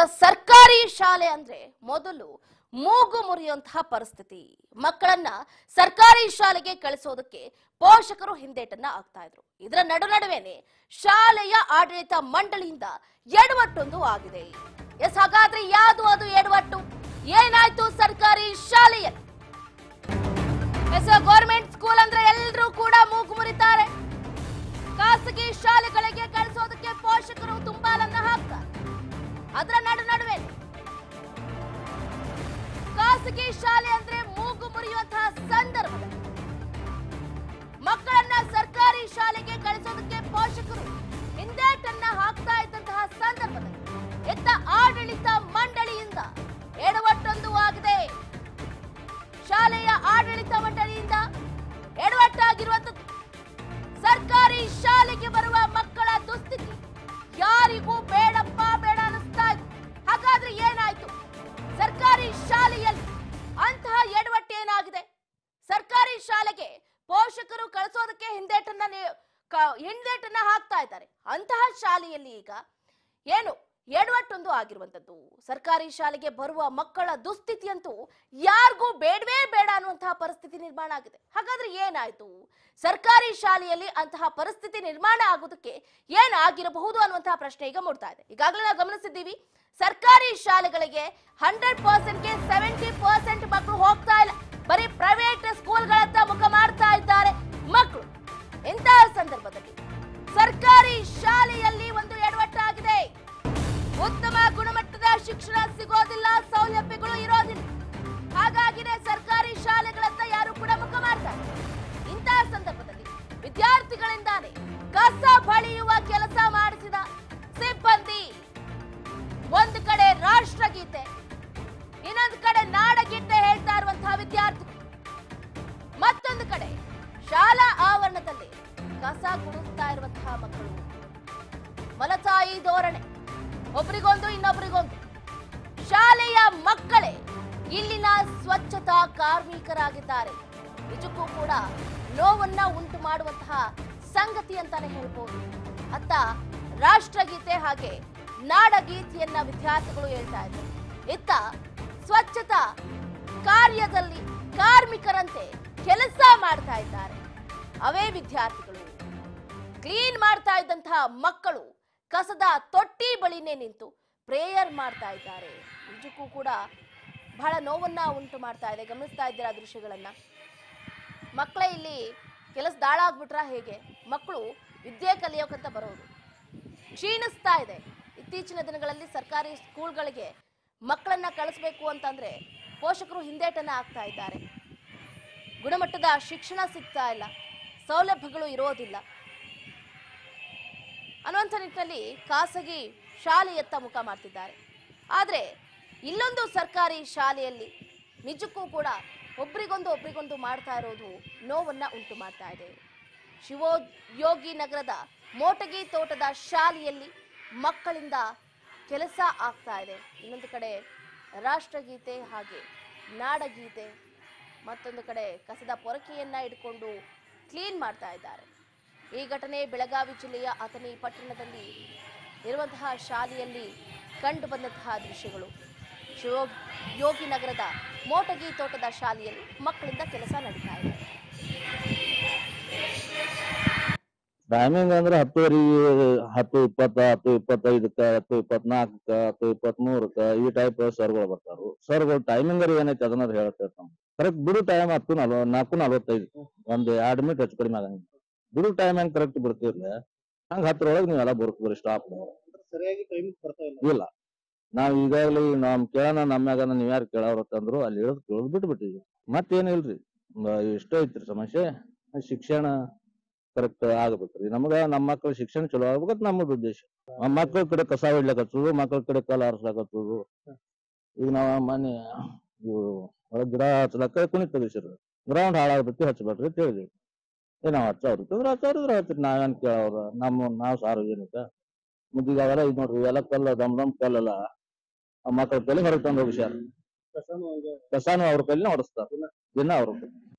ಸರ್ಕಾರಿ ಶಾಲೆ ಅಂದ್ರೆ ಮೊದಲು ಮೂಗು ಮುರಿಯುವಂತಹ ಪರಿಸ್ಥಿತಿ. ಮಕ್ಕಳನ್ನ ಸರ್ಕಾರಿ ಶಾಲೆಗೆ ಕಳಿಸೋದಕ್ಕೆ ಪೋಷಕರು ಹಿಂದೇಟನ್ನ ಆಗ್ತಾ ಇದ್ರು. ಇದರ ನಡುವೆನೆ ಶಾಲೆಯ ಆಡಳಿತ ಮಂಡಳಿಯಿಂದ ಎಡವಟ್ಟೊಂದು ಆಗಿದೆ. ಎಸ್, ಹಾಗಾದ್ರೆ ಯಾವುದು ಅದು ಎಡವಟ್ಟು? ಏನಾಯ್ತು ಸರ್ಕಾರಿ ಶಾಲೆಯಲ್ಲಿ? ಗವರ್ಮೆಂಟ್ ಸ್ಕೂಲ್ ಅಂದ್ರೆ ಎಲ್ಲರೂ ಕೂಡ ಮೂಗು ಮುರಿತಾರೆ. ಖಾಸಗಿ ಶಾಲೆಗಳಿಗೆ ಕಳಿಸೋದಕ್ಕೆ ಪೋಷಕರು ತುಂಬಾಲನ್ನ ಹಾಕ್ತಾರೆ. ಅದರ ನಡುವೆ ಖಾಸಗಿ ಶಾಲೆ ಅಂದ್ರೆ ಮೂಗು ಮುರಿಯುವಂತಹ ಸಂದರ್ಭದಲ್ಲಿ ಮಕ್ಕಳನ್ನ ಸರ್ಕಾರಿ ಶಾಲೆಗೆ ಕಳಿಸೋದಕ್ಕೆ ಪೋಷಕರು ಹಿಂದೇಟನ್ನ ಹಾಕ್ತಾ ಇದ್ದಂತಹ ಸಂದರ್ಭದಲ್ಲಿ ಎತ್ತ ಆಡಳಿತ ಮಂಡಳಿಯಿಂದ ಎಡವಟ್ಟೊಂದು ಆಗಿದೆ. ಶಾಲೆಯ ಆಡಳಿತ ಮಂಡಳಿಯಿಂದ ಎಡವಟ್ಟಾಗಿರುವಂತದ್ದು. ಸರ್ಕಾರಿ ಶಾಲೆಗೆ ಬರುವ ಮಕ್ಕಳ ದುಸ್ಥಿತಿ ಯಾರಿಗೂ ಬೇಡಪ್ಪ ಬೇಡ ಅನಿಸ್ತಾ ಇತ್ತು. ಹಾಗಾದ್ರೆ ಏನಾಯ್ತು ಸರ್ಕಾರಿ ಶಾಲೆಯಲ್ಲಿ? ಅಂತಹ ಎಡವಟ್ಟು ಏನಾಗಿದೆ? ಸರ್ಕಾರಿ ಶಾಲೆಗೆ ಪೋಷಕರು ಕಳಿಸೋದಕ್ಕೆ ಹಿಂದೇಟನ್ನ ಹಾಕ್ತಾ ಇದ್ದಾರೆ. ಅಂತಹ ಶಾಲೆಯಲ್ಲಿ ಈಗ ಏನು ಎಡವಟ್ಟೊಂದು ಆಗಿರುವಂತದ್ದು. ಸರ್ಕಾರಿ ಶಾಲೆಗೆ ಬರುವ ಮಕ್ಕಳ ದುಸ್ಥಿತಿ ಅಂತೂ ಯಾರಿಗೂ ಬೇಡವೇ ಬೇಡ ಅನ್ನುವಂತಹ ಪರಿಸ್ಥಿತಿ ನಿರ್ಮಾಣ ಆಗಿದೆ. ಹಾಗಾದ್ರೆ ಏನಾಯ್ತು? ಸರ್ಕಾರಿ ಶಾಲೆಯಲ್ಲಿ ಅಂತಹ ಪರಿಸ್ಥಿತಿ ನಿರ್ಮಾಣ ಆಗೋದಕ್ಕೆ ಏನಾಗಿರಬಹುದು ಅನ್ನುವಂತಹ ಪ್ರಶ್ನೆ ಈಗ ಮೂಡ್ತಾ ಇದೆ. ಈಗಾಗಲೇ ನಾವು ಗಮನಿಸಿದ್ದೀವಿ, ಸರ್ಕಾರಿ ಶಾಲೆಗಳಿಗೆ 100%ಗೆ 70% ಮಕ್ಕಳು ಹೋಗ್ತಾ ಇಲ್ಲ. ಬರೀ ಪ್ರೈವೇಟ್ ಸ್ಕೂಲ್ಗಳತ್ತ ಮುಖ ಮಾಡ್ತಾ ಇದ್ದಾರೆ ಮಕ್ಕಳು. ಇಂತಹ ಸಂದರ್ಭದಲ್ಲಿ ಸರ್ಕಾರಿ ಶಾಲೆಯಲ್ಲಿ ಒಂದು ಎಡವಟ್ಟಾಗಿದೆ. ಉತ್ತಮ ಗುಣಮಟ್ಟದ ಶಿಕ್ಷಣ ಸಿಗೋದಿಲ್ಲ, ಸೌಲಭ್ಯಗಳು ಇರೋದಿಲ್ಲ. ಹಾಗಾಗಿನೇ ಸರ್ಕಾರಿ ಶಾಲೆಗಳತ್ತ ಯಾರು ಕೂಡ ಮುಖ ಮಾಡ್ತಾರೆ. ಇಂತಹ ಸಂದರ್ಭದಲ್ಲಿ ವಿದ್ಯಾರ್ಥಿಗಳಿಂದಾನೇ ಕಸ ಬಳಿಯುವ ಕೆಲಸ ಮಾಡಿಸಿದ ಸಿಬ್ಬಂದಿ ಒಂದು ಕಡೆ ರಾಷ್ಟ್ರಗೀತೆ, ಇನ್ನೊಂದು ಕಡೆ ನಾಡಗೀತೆ ಹೇಳ್ತಾ ಇರುವಂತಹ ವಿದ್ಯಾರ್ಥಿಗಳು, ಮತ್ತೊಂದು ಕಡೆ ಶಾಲಾ ಆವರಣದಲ್ಲಿ ಕಸ ಗುಡಿಸ್ತಾ ಇರುವಂತಹ ಮಕ್ಕಳು. ಮಲತಾಯಿ ಧೋರಣೆ, ಒಬ್ರಿಗೊಂದು ಇನ್ನೊಬ್ರಿಗೊಂದು. ಶಾಲೆಯ ಮಕ್ಕಳೇ ಇಲ್ಲಿನ ಸ್ವಚ್ಛತಾ ಕಾರ್ಮಿಕರಾಗಿದ್ದಾರೆ. ನಿಜಕ್ಕೂ ಕೂಡ ನೋವನ್ನ ಉಂಟು ಮಾಡುವಂತಹ ಸಂಗತಿ ಅಂತಾನೆ ಹೇಳ್ಬೋದು. ಅತ್ತ ರಾಷ್ಟ್ರಗೀತೆ ಹಾಗೆ ನಾಡಗೀತೆಯನ್ನ ವಿದ್ಯಾರ್ಥಿಗಳು ಹೇಳ್ತಾ ಇದ್ದಾರೆ. ಇತ್ತ ಸ್ವಚ್ಛತಾ ಕಾರ್ಯದಲ್ಲಿ ಕಾರ್ಮಿಕರಂತೆ ಕೆಲಸ ಮಾಡ್ತಾ ಇದ್ದಾರೆ. ಅವೇ ವಿದ್ಯಾರ್ಥಿಗಳು ಕ್ಲೀನ್ ಮಾಡ್ತಾ ಇದ್ದಂತಹ ಮಕ್ಕಳು ಕಸದ ತೊಟ್ಟಿ ಬಳಿನೇ ನಿಂತು ಪ್ರೇಯರ್ ಮಾಡ್ತಾ ಇದ್ದಾರೆ. ನಿಜಕ್ಕೂ ಕೂಡ ಬಹಳ ನೋವನ್ನ ಉಂಟು ಮಾಡ್ತಾ ಇದೆ. ಗಮನಿಸ್ತಾ ಇದ್ದೀರಾ ದೃಶ್ಯಗಳನ್ನ. ಮಕ್ಕಳೇ ಇಲ್ಲಿ ಕೆಲಸ ದಾಳ ಆಗ್ಬಿಟ್ರ ಹೇಗೆ? ಮಕ್ಕಳು ವಿದ್ಯೆ ಕಲಿಯೋಕಂತ ಬರೋದು ಕ್ಷೀಣಿಸ್ತಾ ಇದೆ. ಇತ್ತೀಚಿನ ದಿನಗಳಲ್ಲಿ ಸರ್ಕಾರಿ ಸ್ಕೂಲ್ಗಳಿಗೆ ಮಕ್ಕಳನ್ನ ಕಳಿಸ್ಬೇಕು ಅಂತಂದ್ರೆ ಪೋಷಕರು ಹಿಂದೇಟನ್ನ ಆಗ್ತಾ ಇದ್ದಾರೆ. ಗುಣಮಟ್ಟದ ಶಿಕ್ಷಣ ಸಿಗ್ತಾ ಇಲ್ಲ, ಸೌಲಭ್ಯಗಳು ಇರೋದಿಲ್ಲ ಅನ್ನುವಂಥ ನಿಟ್ಟಿನಲ್ಲಿ ಖಾಸಗಿ ಶಾಲೆಯತ್ತ ಮುಖ ಮಾಡ್ತಿದ್ದಾರೆ. ಆದರೆ ಇಲ್ಲೊಂದು ಸರ್ಕಾರಿ ಶಾಲೆಯಲ್ಲಿ ನಿಜಕ್ಕೂ ಕೂಡ ಒಬ್ರಿಗೊಂದು ಮಾಡ್ತಾ ಇರೋದು ನೋವನ್ನ ಉಂಟು ಮಾಡ್ತಾ ಇದೆ. ಶಿವಯೋಗಿ ನಗರದ ಮೋಟಗಿ ತೋಟದ ಶಾಲೆಯಲ್ಲಿ ಮಕ್ಕಳಿಂದ ಕೆಲಸ ಆಗ್ತಾ ಇದೆ. ಇನ್ನೊಂದು ಕಡೆ ರಾಷ್ಟ್ರಗೀತೆ ಹಾಗೆ ನಾಡಗೀತೆ, ಮತ್ತೊಂದು ಕಡೆ ಕಸದ ಪೊರಕೆಯನ್ನ ಇಟ್ಕೊಂಡು ಕ್ಲೀನ್ ಮಾಡ್ತಾ ಇದ್ದಾರೆ. ಈ ಘಟನೆ ಬೆಳಗಾವಿ ಜಿಲ್ಲೆಯ ಅಥಣಿ ಪಟ್ಟಣದಲ್ಲಿ ಇರುವಂತಹ ಶಾಲೆಯಲ್ಲಿ ಕಂಡು ಬಂದಂತಹ ದೃಶ್ಯಗಳು. ಶಿವಯೋಗಿ ನಗರದ ಮೋಟಗಿ ತೋಟದ ಶಾಲೆಯಲ್ಲಿ ಮಕ್ಕಳಿಂದ ಕೆಲಸ ನಡೀತಾ ಇದೆ. ಟೈಮಿಂಗ್ ಅಂದ್ರೆ 10:20, 10:20, 10:25, 10:24, 10:23 ಈ ಟೈಪ್ ಸರ್ಗಳು ಬರ್ತಾರು. ಸರ್ಗಳು ಟೈಮಿಂಗ್ ಏನೈತಿ ಅದನ್ನ ಹೇಳ್ತೇವೆ. ಕರೆಕ್ಟ್ ಬಿಡು ಟೈಮ್ 4:45, ಒಂದು 2 ಮಿನಿಟ್ ಹೆಚ್ಚು ಕಡಿಮೆ ಆಗಂಗಿಲ್ಲ. ಬಿಡು ಟೈಮ್ ಹೆಂಗ್ ಕರೆಕ್ಟ್ ಬಿಡ್ತಿರ್ಲ ಹಂಗ 10:00 ನೀವೆಲ್ಲ ಬರ್ತೀರಿ. ಸ್ಟಾಪ್ ಸರಿಯಾಗಿ ಟೈಮಿಂಗ್ ಬರ್ತಾ ಇಲ್ಲ. ನಾವ್ ಈಗಾಗಲೇ ನಮ್ ಕೇಳೋಣ ನಮ್ಯಾಗ ನೀವ್ ಯಾರು ಕೇಳವ್ರತ್ತಂದ್ರು ಅಲ್ಲಿ ಕೇಳದ್ ಬಿಟ್ಬಿಟ್ಟಿವಿ. ಮತ್ತೇನಿಲ್ರಿ, ಇಷ್ಟ ಐತ್ರಿ ಸಮಸ್ಯೆ. ಶಿಕ್ಷಣ ಕರೆಕ್ಟ್ ಆಗಬೇಕ್ರಿ. ನಮಗ ನಮ್ಮ ಮಕ್ಕಳ ಶಿಕ್ಷಣ ಚಲೋ ಆಗ್ಬೇಕಂತ ನಮ್ಮದು ಉದ್ದೇಶ. ಮಕ್ಕಳ ಕಡೆ ಕಸ ಹೊಡ್ಲಕತ್ತದು, ಮಕ್ಕಳ ಕಡೆ ಕಲ್ ಹಾರಿಸ್ಲಾಕತ್ತದು. ಈಗ ನಾವ್ ಮನೆ ಗಿಡ ಹಚ್ಲಕ್ಕ ಕುಣಿ ತೆಗಿಸಿರು, ಗ್ರೌಂಡ್ ಹಾಳಾಗ್ಬಿಟ್ಟು ಹಚ್ಬೇಡ್ರಿ ಅಂತ ಹೇಳಿದ್ವಿ. ನಾವ್ ಹಚ್ಚವ್ರಿ ಹಚ್ಚಿರಿ, ನಾವೇನ್ ಕೇಳವ್ರ? ನಾವ್ ಸಾರ್ವಜನಿಕ ಮುದ್ದಿಗ ಅವೆಲ್ಲ ಇದ್ ನೋಡ್ರಿ, ಎಲ್ಲ ಕಲ್ಲ ದಮ್ ಕಲ್ಲಲ್ಲ ಆ ಮಕ್ಕಳ ಕೈಲಿ ಹೊರಗೆ ತಂದು ಹೋಗಿಸ್ಯಾರ. ಕಸಾನು ಅವ್ರ ಕೈಲಿನ ಹೊಡಿಸ್ತಾರ ದಿನ ಅವ್ರ